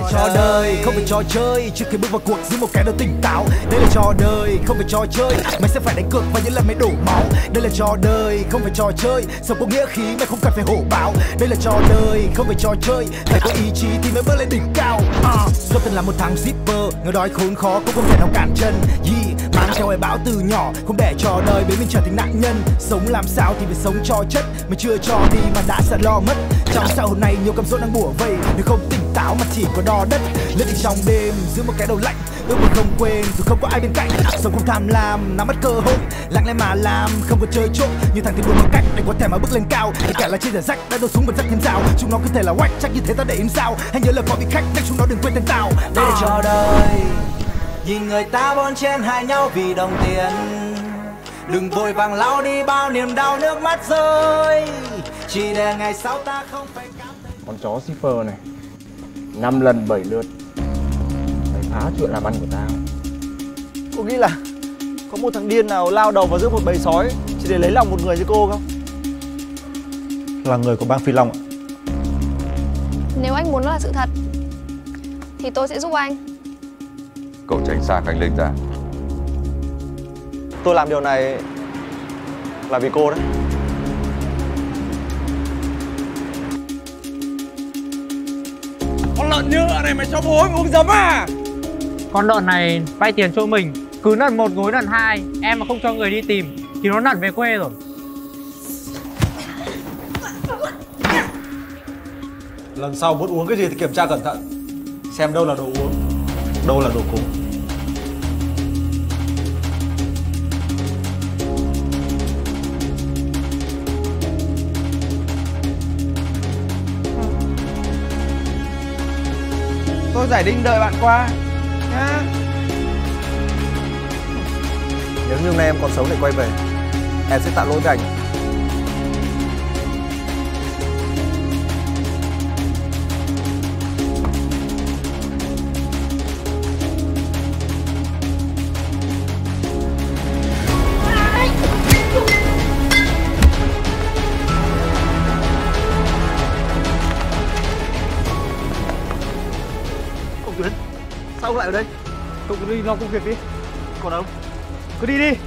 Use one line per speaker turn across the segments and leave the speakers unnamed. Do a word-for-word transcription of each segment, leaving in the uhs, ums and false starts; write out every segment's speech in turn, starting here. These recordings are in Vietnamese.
trò đời, không phải trò chơi. Trước khi bước vào cuộc giữ một cái đầu tỉnh táo. Đây là trò đời, không phải trò chơi. Mày sẽ phải đánh cược và những lần mày đổ máu. Đây là trò đời, không phải trò chơi. Sống có nghĩa khí mày không cần phải hổ báo. Đây là trò đời, không phải trò chơi. Phải có ý chí thì mới bước lên đỉnh cao. uh. Do từng là một thằng zipper, người đói khốn khó cũng không thể nào cản chân. Yeah, mang theo bài báo từ nhỏ, không để trò đời biến mình trở thành nạn nhân. Sống làm sao thì phải sống cho chất. Mày chưa cho đi mà đã sợ lo mất. Trong xã hội này nhiều cam dỗ đang bủa vây. Nếu không tỉnh táo mà chỉ có đo đất. Lướt đi trong đêm giữ một cái đầu lạnh. Ước mà không quên dù không có ai bên cạnh. Sống không tham lam, nắm bắt cơ hội. Lặng lẽ mà làm, không có chơi trộm. Như thằng thì đua một cách để có thể mà bước lên cao. Tất cả là trên giải rách, đã đổ súng và rất thêm dao. Chúng nó cứ thể là quách, chắc như thế ta để im sao. Hãy nhớ lời có vị khách, chắc chúng nó đừng quên tên tao. Đây là trò đời, nhìn người ta bon chen hai nhau vì đồng tiền. Đừng vội vàng lau đi bao niềm đau nước mắt rơi. Chỉ để ngày sau ta không phải cảm thấy.
Con chó shipper này năm lần bảy lượt mày phá chuyện làm ăn của tao.
Cô nghĩ là có một thằng điên nào lao đầu vào giữa một bầy sói chỉ để lấy lòng một người như cô không? Là người của bang Phi Long ạ.
Nếu anh muốn nó là sự thật thì tôi sẽ giúp anh.
Cậu tránh xa Khánh Linh ra.
Tôi làm điều này là vì cô đấy.
Con lợn nhựa này mày cho bố em uống giấm à?
Con lợn này vay tiền chỗ mình, cứ nần một gối nần hai. Em mà không cho người đi tìm thì nó nần về quê rồi.
Lần sau muốn uống cái gì thì kiểm tra cẩn thận. Xem đâu là đồ uống, đâu là đồ cúng.
Tôi giải đinh đợi bạn qua nhá.
Nếu như hôm nay em còn sống để quay về, em sẽ tạo lỗi cho anh. Ông Tuyến, sao ông lại ở đây?
Cậu cứ đi lo công việc đi.
Còn ông, cứ đi đi.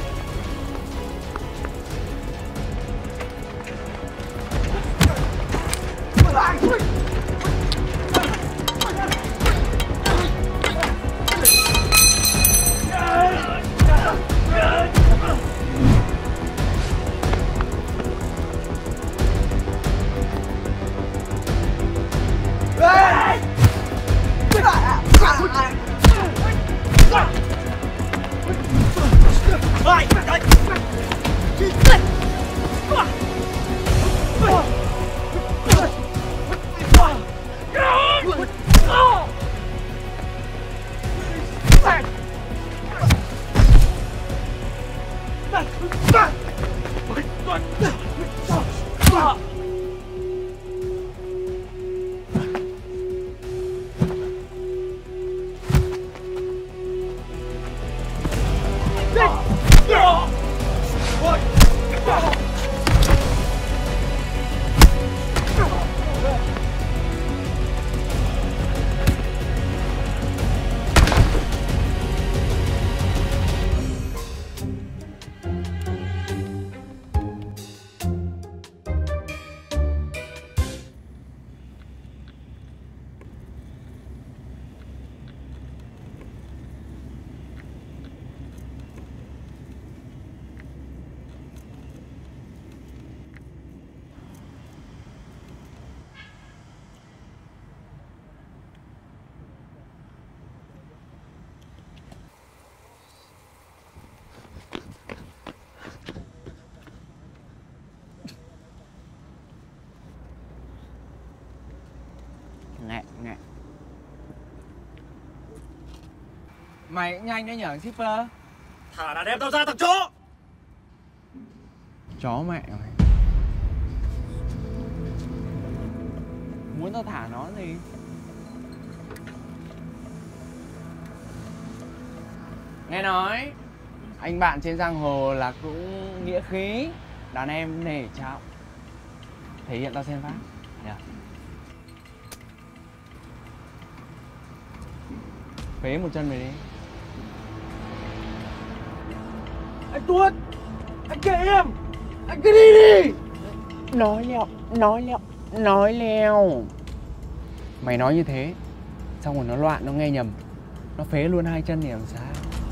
Ngẹ, ngẹ. Mày cũng nhanh đấy nhở shipper.
Thả đàn em tao ra thằng chó.
Chó mẹ mày. Muốn tao thả nó gì? Nghe nói anh bạn trên giang hồ là cũng nghĩa khí, đàn em nể trọng. Thể hiện tao xem phát nhỉ? Phế một chân mày đi.
Anh Tuấn, anh kệ em, anh cứ đi đi.
Nói leo, nói leo, nói leo. Mày nói như thế, xong rồi nó loạn, nó nghe nhầm, nó phế luôn hai chân thì làm sao?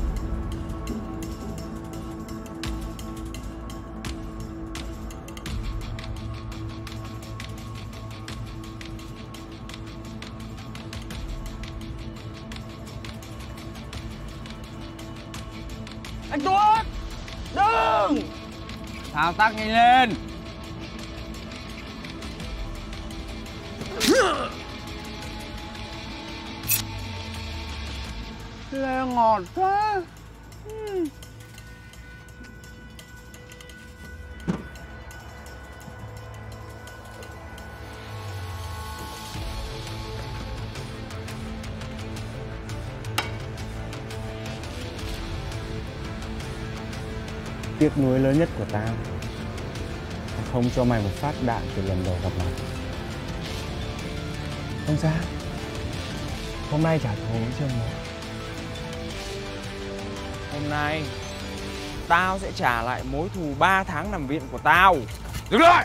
Anh Tuấn, đừng.
Thao tác nhanh lên. Lê ngọt quá. uhm. Tiếc nuối lớn nhất của tao là không cho mày một phát đạn từ lần đầu gặp mặt. Không sao, hôm nay trả thù với chân một. Hôm nay tao sẽ trả lại mối thù ba tháng nằm viện của tao. Dừng lại!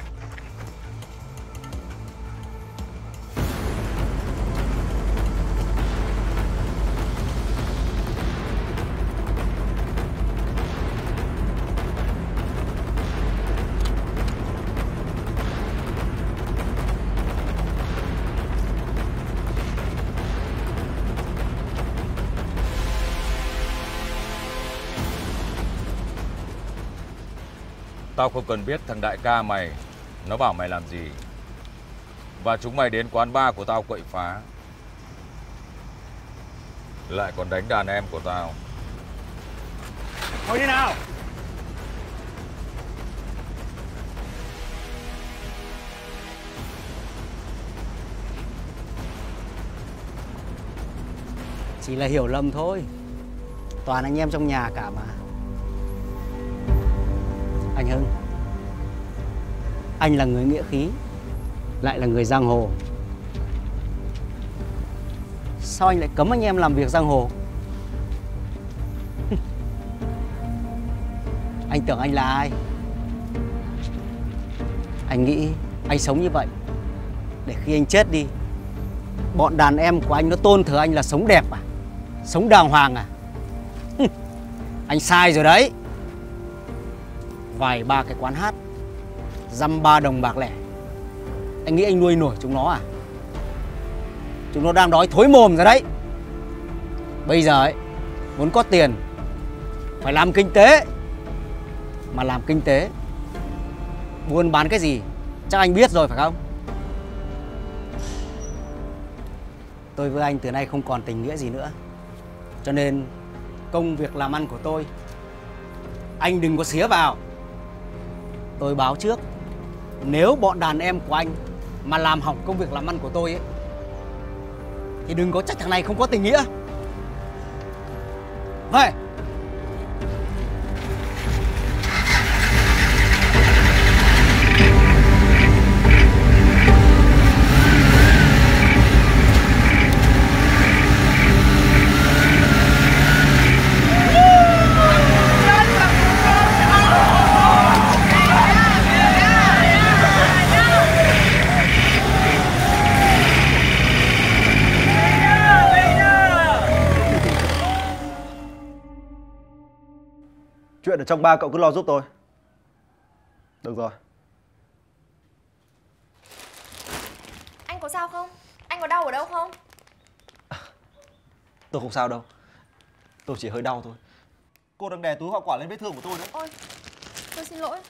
Tao không cần biết thằng đại ca mày nó bảo mày làm gì. Và chúng mày đến quán bar của tao quậy phá, lại còn đánh đàn em của tao.
Ngồi đi nào!
Chỉ là hiểu lầm thôi. Toàn anh em trong nhà cả mà. Anh Hưng, anh là người nghĩa khí, lại là người giang hồ. Sao anh lại cấm anh em làm việc giang hồ? Anh tưởng anh là ai? Anh nghĩ anh sống như vậy để khi anh chết đi, bọn đàn em của anh nó tôn thờ anh là sống đẹp à? Sống đàng hoàng à? Anh sai rồi đấy. Vài ba cái quán hát, dăm ba đồng bạc lẻ, anh nghĩ anh nuôi nổi chúng nó à? Chúng nó đang đói thối mồm rồi đấy. Bây giờ ấy, muốn có tiền phải làm kinh tế. Mà làm kinh tế, buôn bán cái gì chắc anh biết rồi phải không? Tôi với anh từ nay không còn tình nghĩa gì nữa. Cho nên công việc làm ăn của tôi anh đừng có xía vào. Tôi báo trước, nếu bọn đàn em của anh mà làm hỏng công việc làm ăn của tôi ấy, thì đừng có trách thằng này không có tình nghĩa. Vậy.
Chuyện ở trong ba cậu cứ lo giúp tôi. Được rồi.
Anh có sao không? Anh có đau ở đâu không?
Tôi không sao đâu. Tôi chỉ hơi đau thôi. Cô đang đè túi hoa quả lên vết thương của tôi đấy.
Ôi, tôi xin lỗi.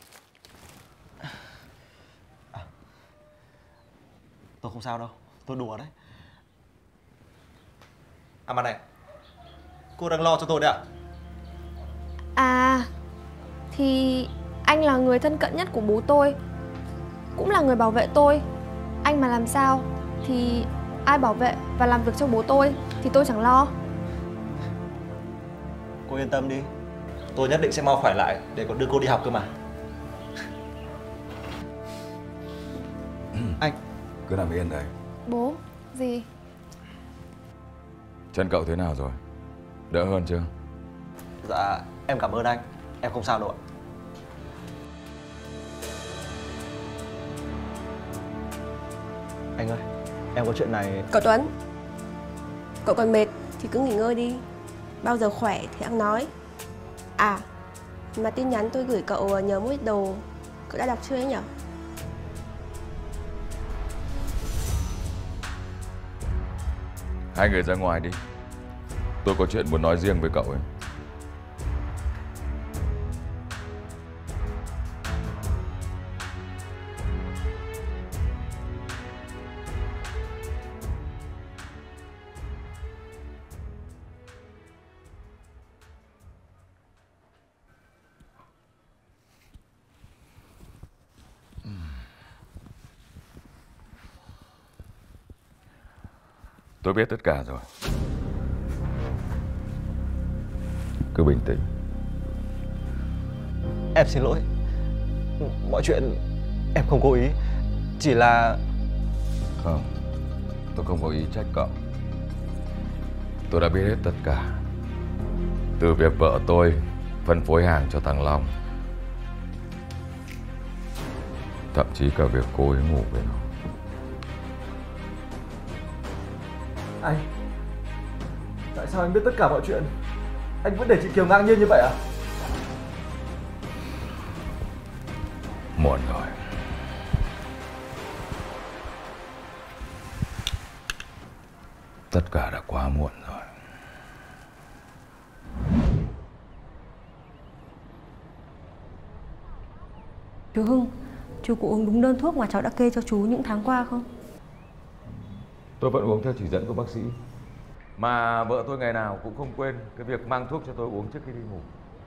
À, tôi không sao đâu. Tôi đùa đấy. À mà này, cô đang lo cho tôi đấy à?
À, thì anh là người thân cận nhất của bố tôi, cũng là người bảo vệ tôi. Anh mà làm sao thì ai bảo vệ và làm việc cho bố tôi thì tôi chẳng lo.
Cô yên tâm đi, tôi nhất định sẽ mau khỏe lại để còn đưa cô đi học cơ mà. Anh
Cứ nằm yên đấy.
Bố, gì?
Chân cậu thế nào rồi? Đỡ hơn chưa?
Dạ, em cảm ơn anh. Em không sao đâu ạ. Anh ơi, em có chuyện này.
Cậu Tuấn, cậu còn mệt thì cứ nghỉ ngơi đi. Bao giờ khỏe thì ăn nói. À, mà tin nhắn tôi gửi cậu nhớ một ít đồ, cậu đã đọc chưa ấy nhở?
Hai người ra ngoài đi. Tôi có chuyện muốn nói riêng với cậu ấy. Tôi biết tất cả rồi. Cứ bình tĩnh.
Em xin lỗi. Mọi chuyện em không cố ý. Chỉ là...
Không, tôi không có ý trách cậu. Tôi đã biết hết tất cả. Từ việc vợ tôi phân phối hàng cho thằng Long, thậm chí cả việc cô ấy ngủ với nó.
Anh, tại sao anh biết tất cả mọi chuyện? Anh vẫn để chị Kiều ngang nhiên như vậy à?
Muộn rồi. Tất cả đã quá muộn rồi.
Chú Hưng, chú có uống đúng đơn thuốc mà cháu đã kê cho chú những tháng qua không?
Tôi vẫn uống theo chỉ dẫn của bác sĩ. Mà vợ tôi ngày nào cũng không quên cái việc mang thuốc cho tôi uống trước khi đi ngủ.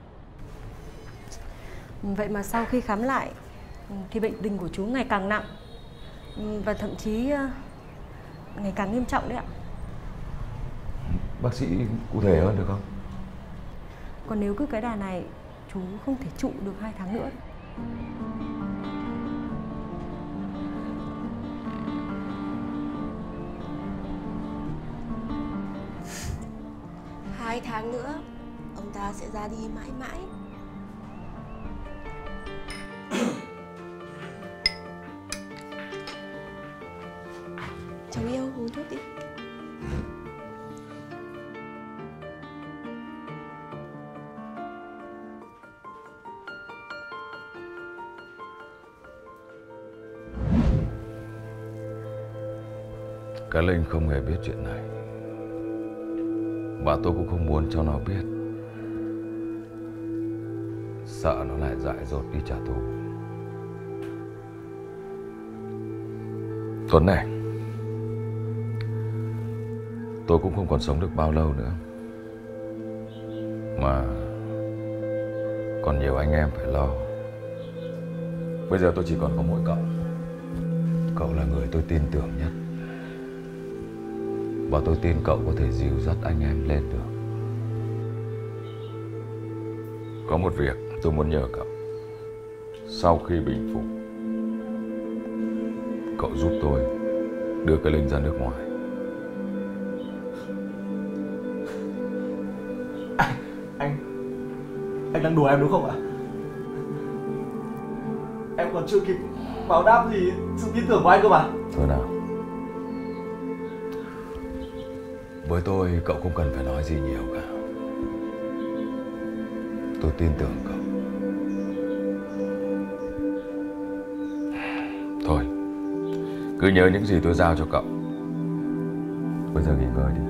Vậy mà sau khi khám lại thì bệnh tình của chú ngày càng nặng và thậm chí ngày càng nghiêm trọng đấy ạ.
Bác sĩ cụ thể hơn được không?
Còn nếu cứ cái đà này, chú không thể trụ được hai tháng nữa. Hai tháng nữa, ông ta sẽ ra đi mãi mãi. Chồng yêu, uống thuốc đi.
Cái Linh không hề biết chuyện này. Và tôi cũng không muốn cho nó biết. Sợ nó lại dại dột đi trả thù. Tuấn này, tôi cũng không còn sống được bao lâu nữa. Mà còn nhiều anh em phải lo. Bây giờ tôi chỉ còn có mỗi cậu. Cậu là người tôi tin tưởng nhất. Và tôi tin cậu có thể dìu dắt anh em lên được. Có một việc tôi muốn nhờ cậu. Sau khi bình phục, cậu giúp tôi đưa cái Linh ra nước ngoài.
Anh, anh, anh đang đùa em đúng không ạ? Em còn chưa kịp báo đáp gì sự tin tưởng của anh cơ mà.
Thôi nào. Với tôi, cậu không cần phải nói gì nhiều cả. Tôi tin tưởng cậu. Thôi, cứ nhớ những gì tôi giao cho cậu. Bây giờ nghỉ ngơi đi.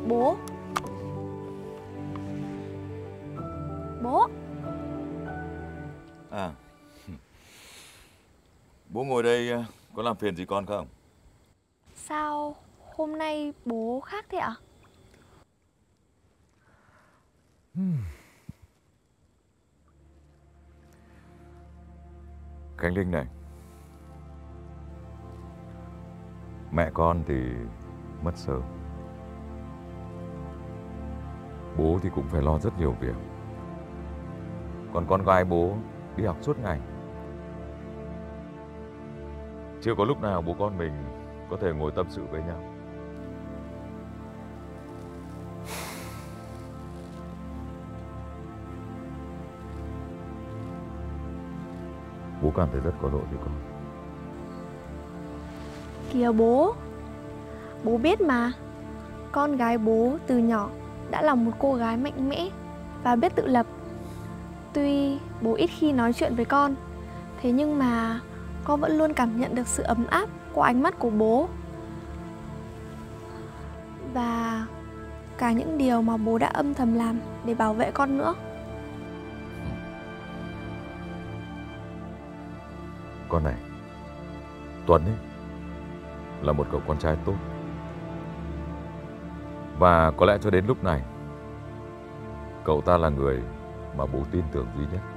Bố. Bố.
À, bố ngồi đây có làm phiền gì con không?
Sao hôm nay bố khác thế ạ?
Khánh Linh này, mẹ con thì mất sớm, bố thì cũng phải lo rất nhiều việc, còn con gái bố đi học suốt ngày. Chưa có lúc nào bố con mình có thể ngồi tâm sự với nhau. Bố cảm thấy rất có lỗi với con.
Kìa bố, bố biết mà, con gái bố từ nhỏ đã là một cô gái mạnh mẽ và biết tự lập. Tuy bố ít khi nói chuyện với con, thế nhưng mà con vẫn luôn cảm nhận được sự ấm áp qua ánh mắt của bố. Và cả những điều mà bố đã âm thầm làm để bảo vệ con nữa.
Con này, Tuấn ấy là một cậu con trai tốt. Và có lẽ cho đến lúc này, cậu ta là người mà bố tin tưởng duy nhất.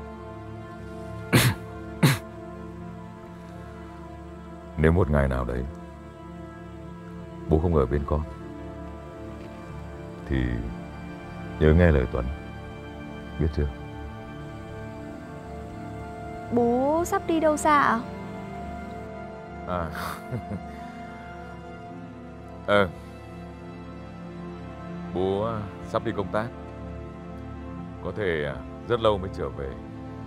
Nếu một ngày nào đấy bố không ở bên con thì nhớ nghe lời Tuấn, biết chưa?
Bố sắp đi đâu xa ạ?
À, ờ, bố sắp đi công tác, có thể rất lâu mới trở về.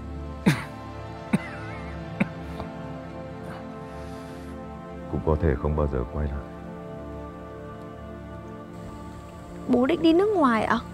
Cũng có thể không bao giờ quay lại.
Bố định đi nước ngoài ạ?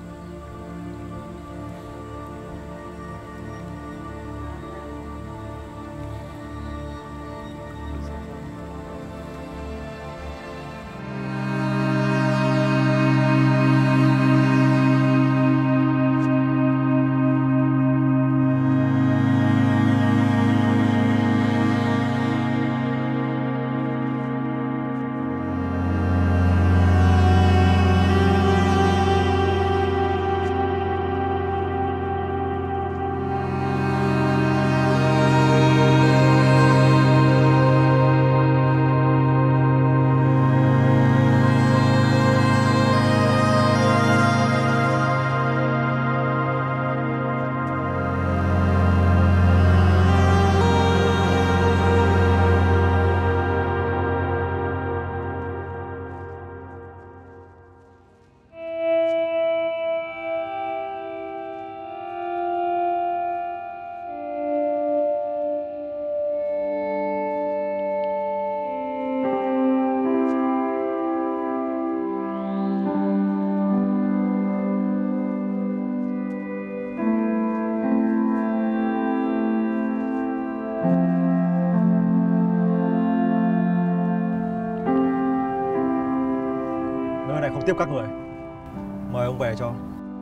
Nơi này không tiếp các người. Mời ông về cho.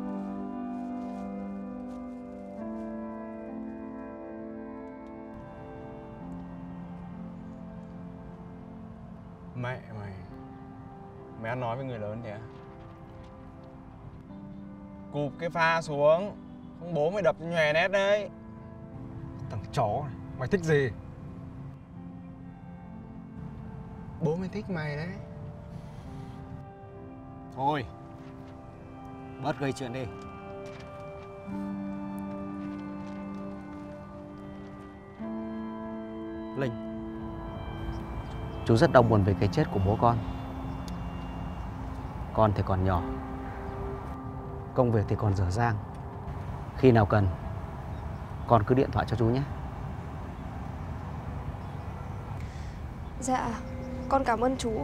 Mẹ mày, mày ăn nói với người lớn thế? Cụp cái pha xuống, không bố mày đập nhòe nét đấy.
Thằng chó này, mày thích gì?
Bố mày thích mày đấy.
Thôi, bớt gây chuyện đi. Linh, chú rất đau buồn về cái chết của bố con. Con thì còn nhỏ, công việc thì còn dở dang. Khi nào cần, con cứ điện thoại cho chú nhé.
Dạ, con cảm ơn chú.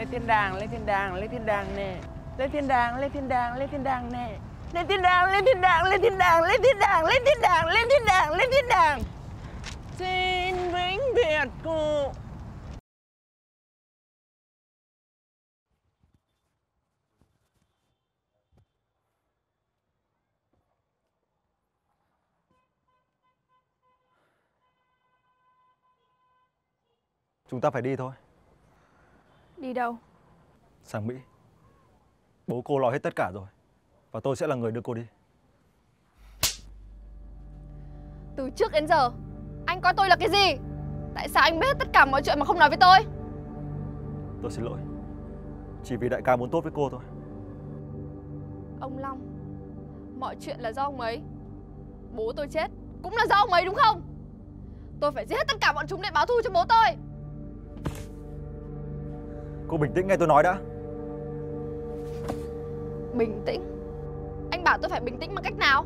Lên thiên đàng, lên thiên đàng, lên thiên đàng nè. Lên thiên đàng, lên thiên đàng, lên thiên đàng nè. Lên thiên đàng, lên thiên đàng, lên thiên đàng, lên thiên đàng, lên thiên đàng, lên thiên đàng, lên thiên đàng. Xin vĩnh biệt cụ.
Chúng ta phải đi thôi.
Đi đâu?
Sang Mỹ. Bố cô lo hết tất cả rồi. Và tôi sẽ là người đưa cô đi.
Từ trước đến giờ anh coi tôi là cái gì? Tại sao anh biết hết tất cả mọi chuyện mà không nói với tôi?
Tôi xin lỗi. Chỉ vì đại ca muốn tốt với cô thôi.
Ông Long, mọi chuyện là do ông ấy. Bố tôi chết cũng là do ông ấy đúng không? Tôi phải giết hết tất cả bọn chúng để báo thù cho bố tôi.
Cô bình tĩnh nghe tôi nói đã.
Bình tĩnh? Anh bảo tôi phải bình tĩnh bằng cách nào?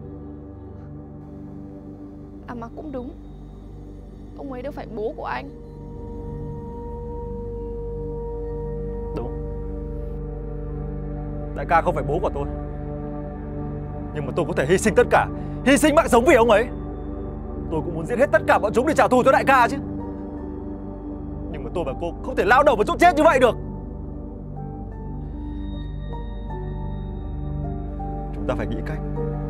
À mà cũng đúng, ông ấy đâu phải bố của anh.
Đúng. Đại ca không phải bố của tôi. Nhưng mà tôi có thể hy sinh tất cả, hy sinh mạng sống vì ông ấy. Tôi cũng muốn giết hết tất cả bọn chúng để trả thù cho đại ca chứ. Nhưng mà tôi và cô không thể lao đầu vào chỗ chết như vậy được. Chúng ta phải nghĩ cách.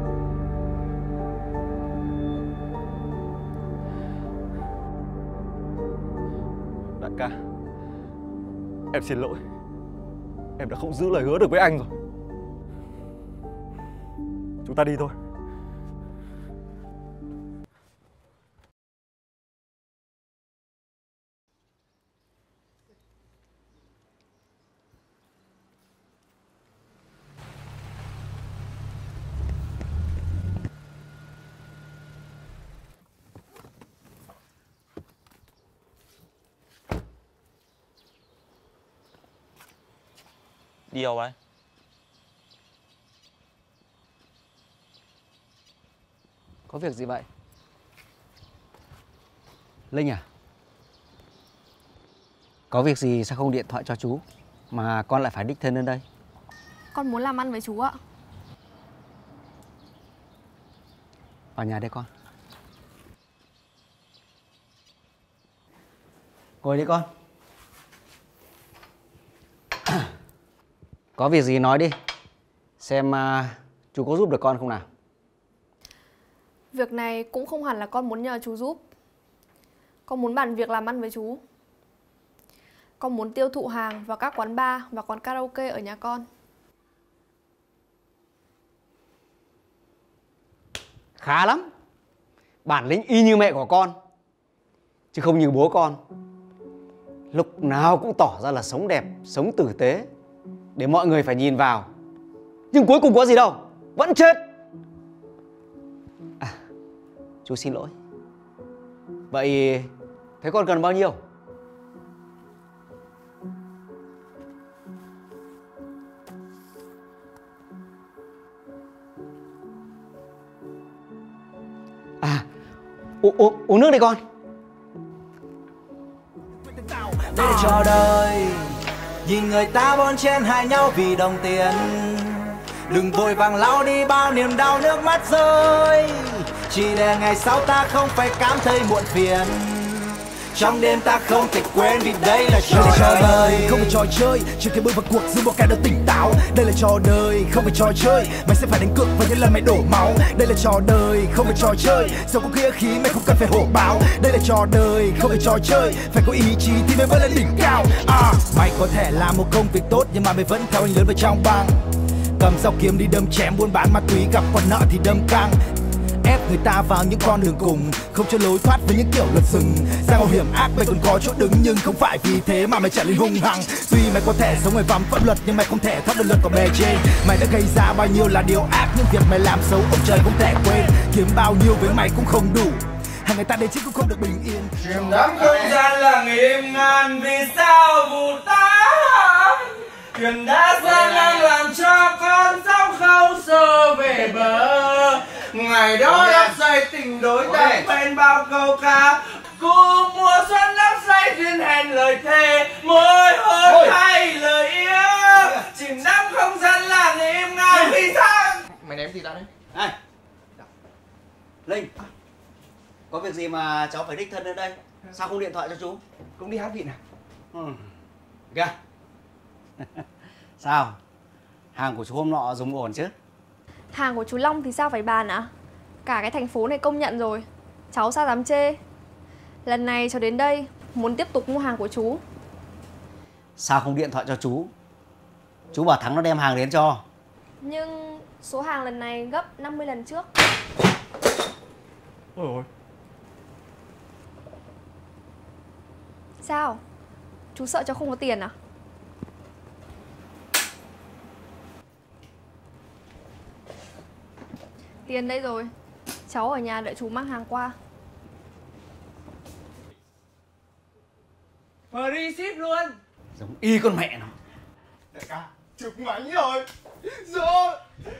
Đại ca, em xin lỗi. Em đã không giữ lời hứa được với anh rồi. Chúng ta đi thôi.
Đi đâu vậy?
Có việc gì vậy? Linh à? Có việc gì sao không điện thoại cho chú mà con lại phải đích thân đến đây?
Con muốn làm ăn với chú ạ.
Vào nhà đây con. Ngồi đi con. Có việc gì nói đi. Xem uh, chú có giúp được con không nào?
Việc này cũng không hẳn là con muốn nhờ chú giúp. Con muốn bàn việc làm ăn với chú. Con muốn tiêu thụ hàng vào các quán bar và quán karaoke ở nhà con.
Khá lắm. Bản lĩnh y như mẹ của con, chứ không như bố con. Lúc nào cũng tỏ ra là sống đẹp, sống tử tế, để mọi người phải nhìn vào. Nhưng cuối cùng có gì đâu, vẫn chết. À, chú xin lỗi. Vậy thế con cần bao nhiêu? À, u u uống nước đi con.
Đây là trò đời, nhìn người ta bon chen hại nhau vì đồng tiền. Đừng vội vàng lau đi bao niềm đau nước mắt rơi, chỉ để ngày sau ta không phải cảm thấy muộn phiền. Trong đêm ta không thể quên vì đây là trò, đây là trò đời, không phải trò chơi. Chưa kịp bước vào cuộc giữ một cái đầu tỉnh táo. Đây là trò đời, không phải trò chơi. Mày sẽ phải đánh cược vào những lần mày đổ máu. Đây là trò đời, không phải trò chơi. Sống có nghĩa khí mày không cần phải hổ báo. Đây là trò đời, không phải trò chơi. Phải có ý chí thì mới vươn lên đỉnh cao. À, mày có thể làm một công việc tốt nhưng mà mày vẫn theo anh lớn vào trong băng. Cầm dao kiếm đi đâm chém buôn bán ma túy, gặp con nợ thì đâm căng. Ép người ta vào những con đường cùng, không cho lối thoát với những kiểu luật rừng. Ra mạo hiểm ác mày còn có chỗ đứng, nhưng không phải vì thế mà mày trở nên hung hăng. Tuy mày có thể sống ngoài vòng pháp luật nhưng mày không thể thoát được luật của bề trên. Mày đã gây ra bao nhiêu là điều ác, nhưng việc mày làm xấu ông trời không thể quên. Kiếm bao nhiêu với mày cũng không đủ, hàng người ta đến chết cũng không được bình yên.
Chìm đắm không gian là nghìn ngàn vì sao vụ tán. Thuyền đã sang ngang làm cho con sóng không xô về bờ. Ngày đó đắp say tình đối đắp bên bao câu ca. Cùng mùa xuân đắp say duyên hẹn lời thề. Môi hôn hay
gì ra đấy? Này, Linh, có việc gì mà cháu phải đích thân đến đây? Sao không điện thoại cho chú?
Cũng đi hát vịn à?
Ừ. Kìa. Sao? Hàng của chú hôm nọ dùng ổn chứ?
Hàng của chú Long thì sao phải bàn ạ? Cả cái thành phố này công nhận rồi. Cháu sao dám chê. Lần này cháu đến đây muốn tiếp tục mua hàng của chú.
Sao không điện thoại cho chú? Chú bảo Thắng nó đem hàng đến cho.
Nhưng số hàng lần này gấp năm mươi lần trước.
Ôi ôi.
Sao? Chú sợ cháu không có tiền à? Tiền đây rồi. Cháu ở nhà đợi chú mang hàng qua.
Free ship luôn.
Giống y con mẹ nó.
Đại ca, chụp mảnh rồi. Rồi.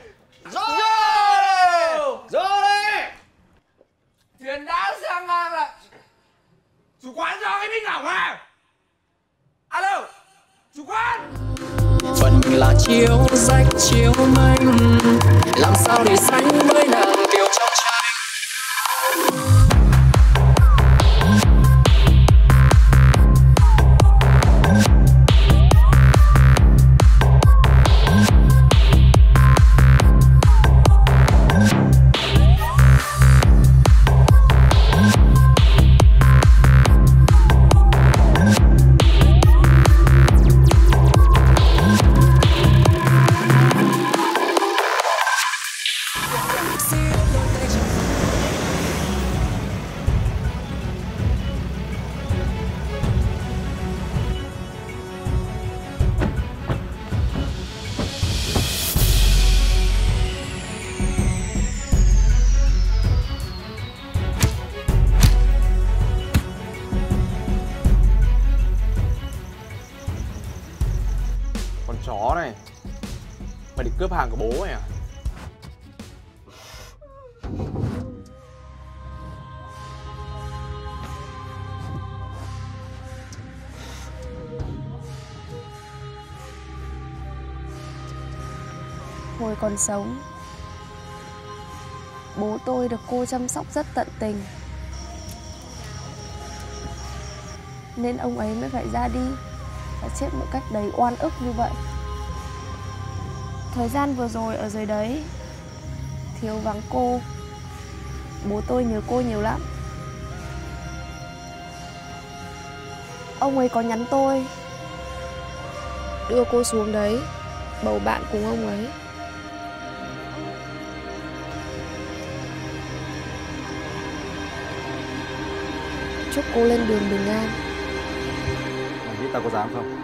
Rồi.
Rồi đi.
Thuyền đã sang ngang là chủ quán cho cái mic lỏng à? Alo, chủ quán.
Phần là chiếu rách chiếu manh, làm sao để sánh với nàng kiều trong tranh.
Chó này, mày định cướp hàng của bố mày à?
Hồi còn sống, bố tôi được cô chăm sóc rất tận tình, nên ông ấy mới phải ra đi và chết một cách đầy oan ức như vậy. Thời gian vừa rồi ở dưới đấy, thiếu vắng cô, bố tôi nhớ cô nhiều lắm. Ông ấy có nhắn tôi đưa cô xuống đấy bầu bạn cùng ông ấy. Chúc cô lên đường bình an.
Mày biết tao có dám không?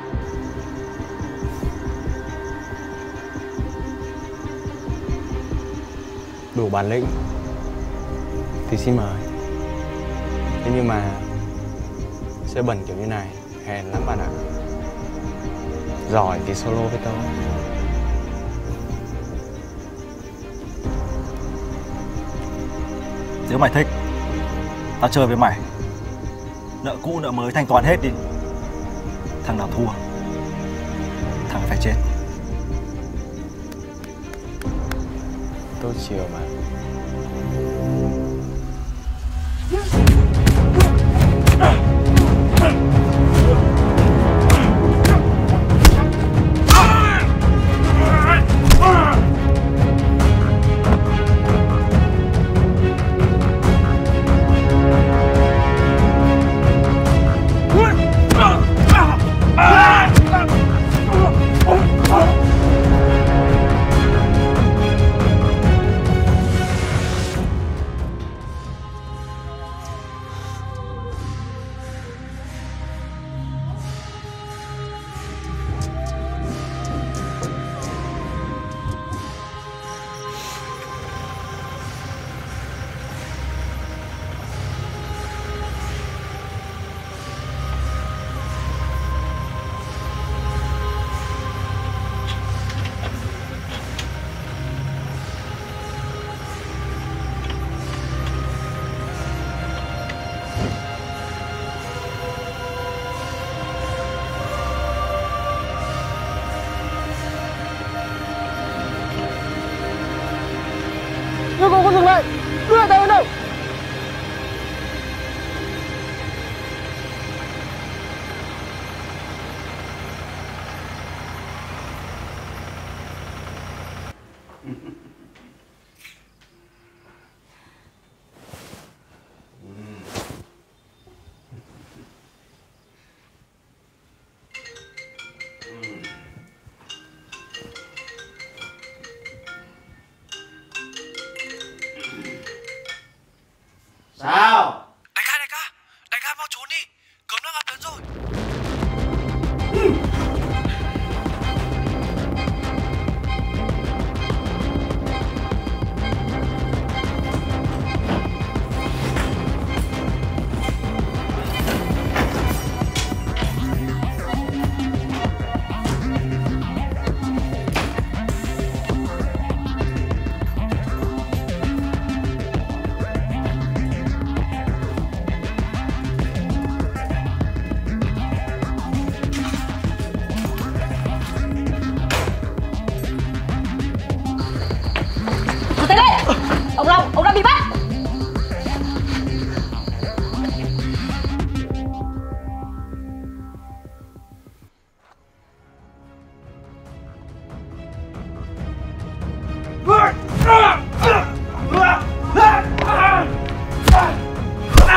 Đủ bản lĩnh thì xin mời. Thế nhưng mà sẽ bẩn kiểu như này hèn lắm bạn ạ. Giỏi thì solo với tao.
Nếu mày thích, tao chơi với mày. Nợ cũ nợ mới thanh toán hết đi. Thằng nào thua, thằng phải chết.
Tôi chiều mà.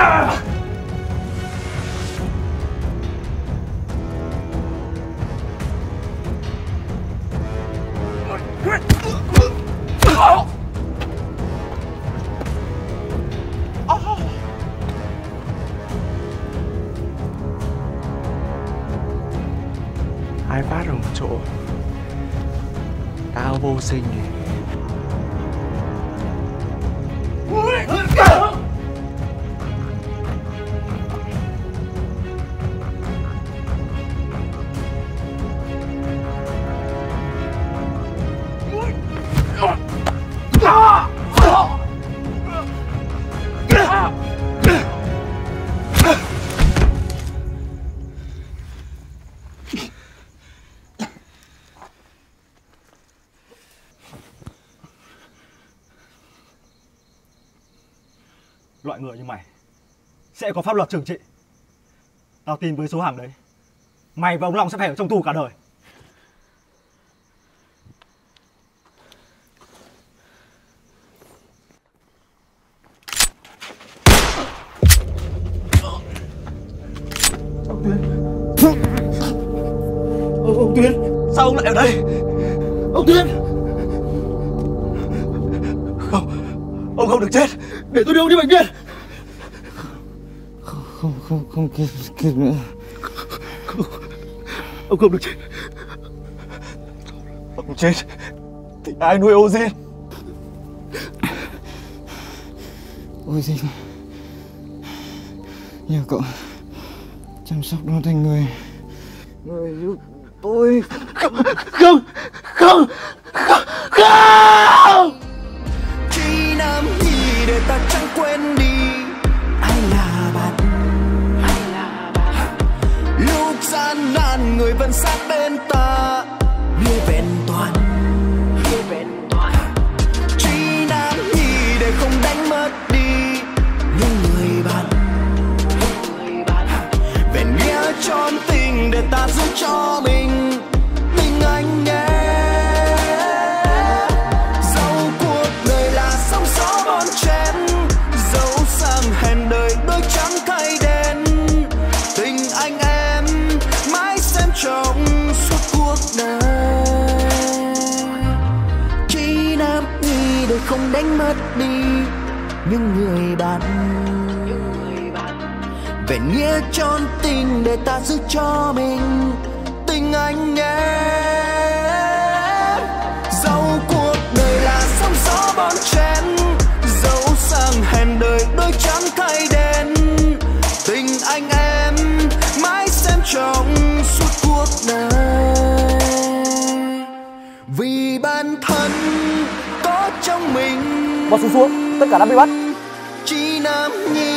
Hai phát ở một chỗ, tao vô sinh đi.
Loại người như mày sẽ có pháp luật trừng trị. Tao tin với số hàng đấy, mày và ông Long sẽ phải ở trong tù cả đời.
Ông Tuyến, ông, ông Tuyến, sao ông lại ở đây? Ông Tuyến, không, ông không được chết. Để tôi đưa ông đi bệnh viện.
Không, không, không, không kịp, kịp nữa.
Không, ông không được chết. Ông chết thì ai nuôi Ô Diên?
Ô Diên nhờ cậu chăm sóc nó thành người người giúp tôi.
Không, không, không, không, không.
Chi Nam Nhi để ta chẳng quên đi ai là bạn, ai là bạn. Lúc gian nan người vẫn sát bên ta như vẹn toàn, như vẹn toàn. Chi Nam Nhi để không đánh mất đi những người bạn, những người bạn. Vẹn nghĩa trọn tình để ta giữ cho mình tình anh nhé. Trong suốt cuộc đời Chi Nam Nhi để không đánh mất đi những người bạn, vẹn nghĩa trọn tình để ta giữ cho mình tình anh nhé. Dẫu cuộc đời là sóng gió bon chen, dẫu sang hẹn đời đôi trắng thay đen, tình anh em mãi xem trong suốt cuộc đời. Vì bản thân có trong mình.
Bỏ xuống xuống, tất cả đã bị bắt.
Chi Nam Nhi.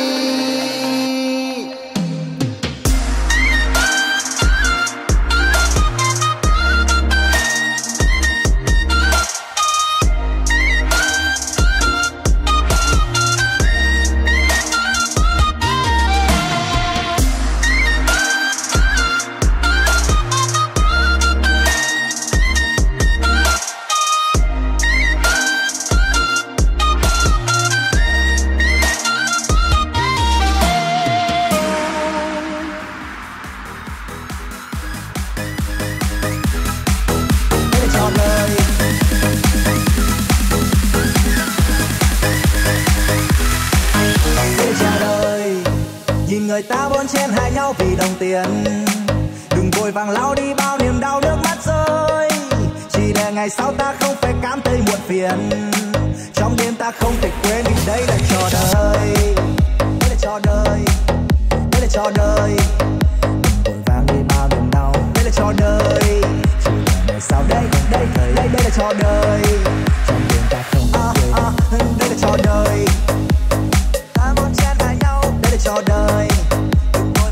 Người ta bon chen hại nhau vì đồng tiền, đừng vội vàng lao đi bao niềm đau nước mắt rơi, chỉ để ngày sau ta không phải cảm thấy muộn phiền, trong đêm ta không thể quên vì đây là trò đời, đây là trò đời, đây là trò đời, đừng vội vàng đi bao niềm đau, đây là trò đời, chỉ để ngày sau đây đây đây đây đây là trò đời, trong đêm ta không thể quên, à, à, đây là trò đời, ta bon chen hại nhau, đây là trò đời.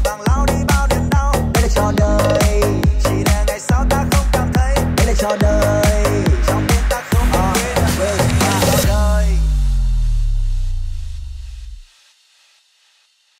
Trò đời